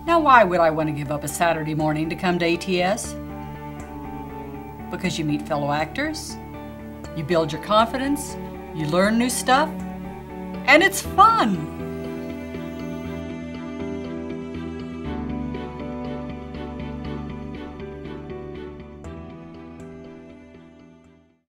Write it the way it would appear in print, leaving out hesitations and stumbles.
Now, why would I want to give up a Saturday morning to come to ATS? Because you meet fellow actors, you build your confidence, you learn new stuff, and it's fun.